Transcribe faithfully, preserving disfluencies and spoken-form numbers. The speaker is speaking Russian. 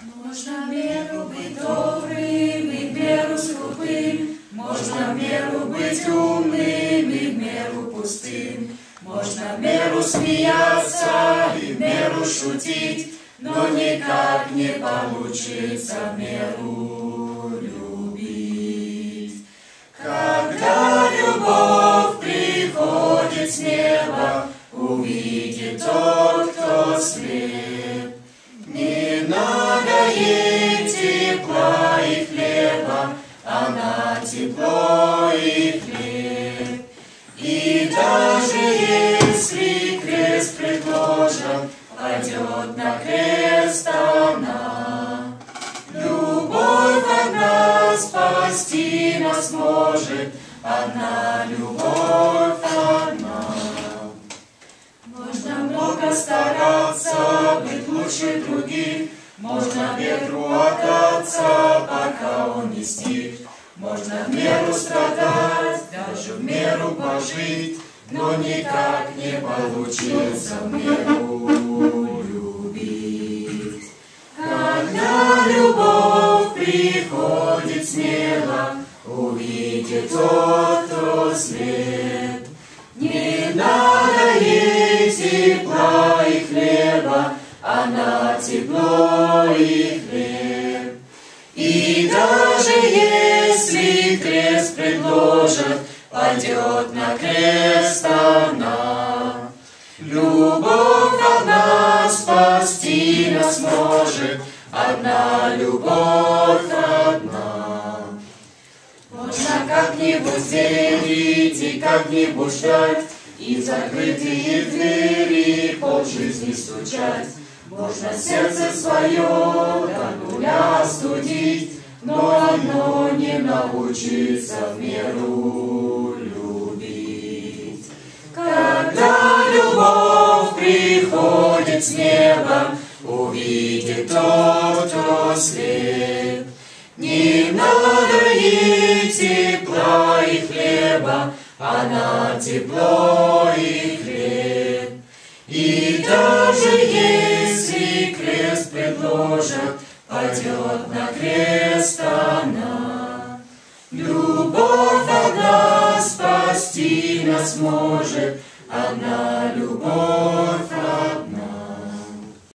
Можна в меру быть добрым и в меру скупым, можно в меру быть умным и в меру пустым, можно в меру смеяться и в меру шутить, но никак не получится в меру любить. Когда любовь приходит с неба, увидит тот, кто слеп. Не надо ей тепла и хлеба, она тепло и хлеб. И даже если крест предложен, пойдет на крест она. Любовь одна спасти нас может, одна любовь одна. Можно много стараться, быть лучше других, можно ветру отдаться, пока он не стих. Можно в меру страдать, даже в меру пожить, но никак не получится в меру любить. Когда любовь приходит смело, увидит тот, кто слеп. Не надо ей тепла и хлеба, она тепло и хлеб. И даже если крест предложит, пойдет на крест она. Любовь одна спасти нас может, одна любовь одна. Можно как-нибудь верить и как-нибудь ждать, и закрытые двери полжизни стучать. Можно сердце свое до нуля остудить, но оно не научится в меру любить. Когда любовь приходит с неба, увидит тот, кто слеп. Не надо ей тепла и хлеба, она тепло и хлеб. И даже если крест предложит, пойдет на крест она. Любовь одна спасти нас может, одна любовь.